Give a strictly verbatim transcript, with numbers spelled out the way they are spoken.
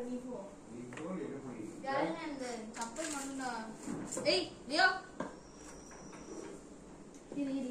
நீ போ நீ போய் எங்க போய் யாருங்க அந்த கப்பல் மண்ணுடா ஏய் லியோ இது